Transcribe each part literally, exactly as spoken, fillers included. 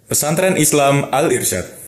Pesantren Islam Al-Irsyad.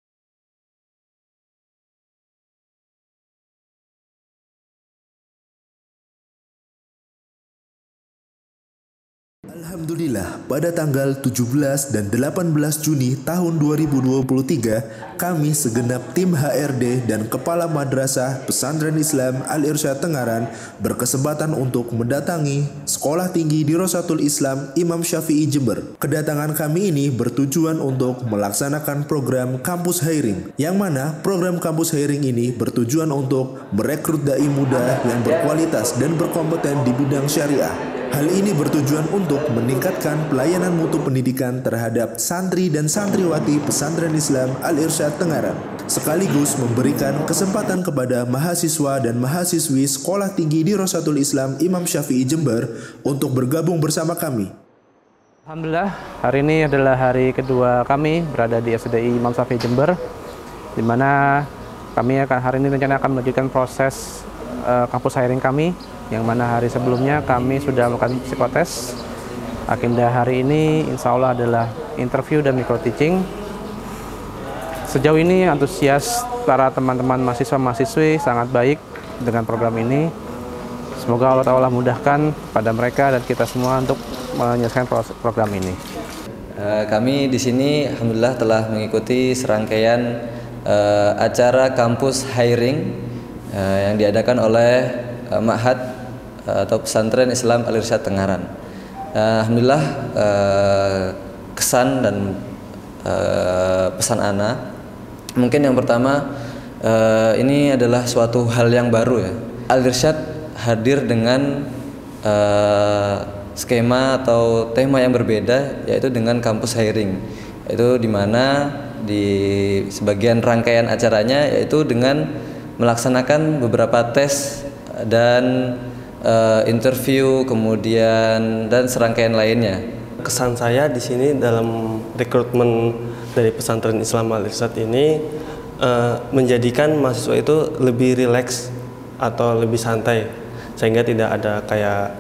Alhamdulillah, pada tanggal tujuh belas dan delapan belas Juni tahun dua ribu dua puluh tiga, kami segenap tim H R D dan Kepala Madrasah Pesantren Islam Al-Irsyad Tengaran berkesempatan untuk mendatangi Sekolah Tinggi Dirasatul Islam Imam Syafi'i Jember. Kedatangan kami ini bertujuan untuk melaksanakan program Kampus Hiring, yang mana program Kampus Hiring ini bertujuan untuk merekrut dai muda yang berkualitas dan berkompeten di bidang syariah. Hal ini bertujuan untuk meningkatkan pelayanan mutu pendidikan terhadap santri dan santriwati Pesantren Islam Al-Irsyad Tengaran, sekaligus memberikan kesempatan kepada mahasiswa dan mahasiswi Sekolah Tinggi Dirasatul Islam Imam Syafi'i Jember untuk bergabung bersama kami. Alhamdulillah, hari ini adalah hari kedua kami berada di S D I Imam Syafi'i Jember, di mana kami akan hari ini rencana akan melanjutkan proses uh, kampus hiring kami, yang mana hari sebelumnya kami sudah melakukan psikotes. Agenda hari ini insya Allah adalah interview dan micro teaching. Sejauh ini antusias para teman-teman mahasiswa-mahasiswi sangat baik dengan program ini. Semoga Allah Ta'ala mudahkan pada mereka dan kita semua untuk menyelesaikan program ini. Kami di sini alhamdulillah telah mengikuti serangkaian uh, acara kampus hiring uh, yang diadakan oleh uh, Ma'had atau Pesantren Islam Al-Irsyad Tengaran. Alhamdulillah eh, kesan dan eh, pesan ana, mungkin yang pertama eh, ini adalah suatu hal yang baru ya. Al-Irsyad hadir dengan eh, skema atau tema yang berbeda, yaitu dengan kampus hiring, yaitu dimana di sebagian rangkaian acaranya yaitu dengan melaksanakan beberapa tes dan Uh, interview, kemudian dan serangkaian lainnya. Kesan saya di sini dalam rekrutmen dari Pesantren Islam Al-Irsyad ini uh, menjadikan mahasiswa itu lebih rileks atau lebih santai, sehingga tidak ada kayak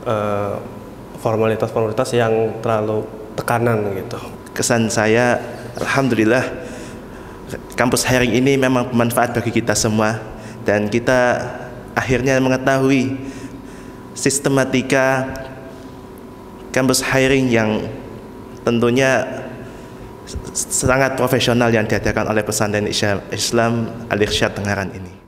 formalitas-formalitas uh, yang terlalu tekanan gitu. Kesan saya, alhamdulillah, kampus hiring ini memang bermanfaat bagi kita semua, dan kita akhirnya mengetahui sistematika kampus hiring yang tentunya sangat profesional yang diadakan oleh Pesantren Islam Al-Irsyad Tengaran ini.